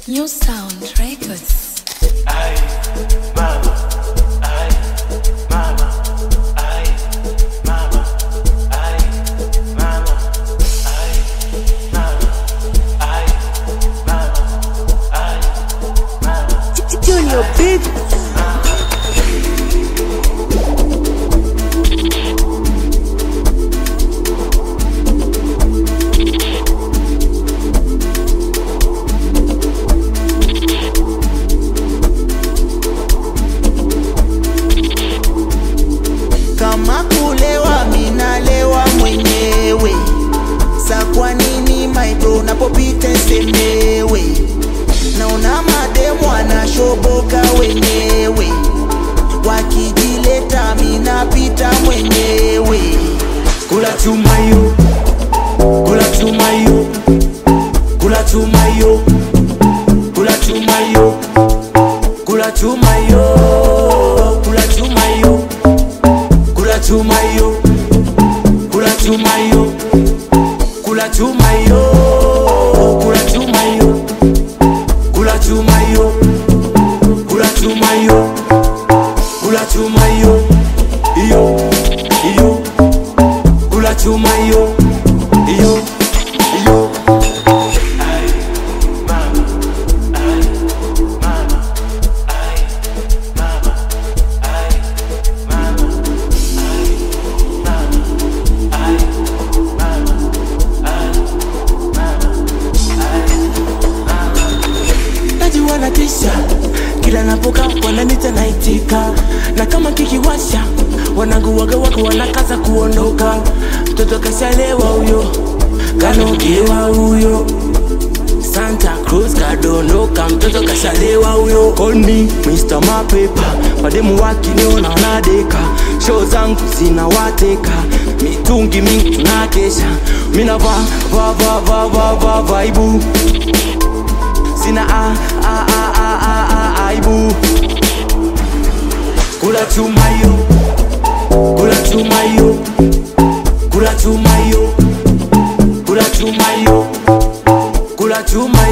New Sound Records. Ay, mama, ay, mama, ay, mama, ay, mama, ay, mama, ay, mama, ay, mama. Junior Big. Kama kulewa minalewa mwenyewe, sa kwa nini my bro napopita semewe? Naona mademu anashoboka wenyewe, wakijileta minapita mwenyewe. Kula chuma yo, kula chuma yo, kula chuma yo, kula chuma yo, kula chuma yo, kula chuma yo, kula chuma yo, kula chuma yo, kula chuma yo, kula chuma yo, kula chuma yo, kula chuma yo, kula chuma yo, yo. Kula chuma yo, yo, yo. Ay, mama, ay, mama, ay, mama, ay, mama, ay, mama, ay, mama, ay, mama, ay. Najua natisha, kila napoka wananita naitika, na kama kikiwasha wanangu waga wanakaza kuondoka. Mtoto kashalewa huyo, kanogewa huyo, Santa Cruz kadondoka. Mtoto kashalewa huyo. Call me Mr. Mapepa, mademu wakiniona wanadeka. Show zangu zinawateka, mitungi mingi tunakesha. Mina vaibu, sina aibu. Kula chuma yo, kula chuma yo, kula chuma yo, kula chuma yo, kula chuma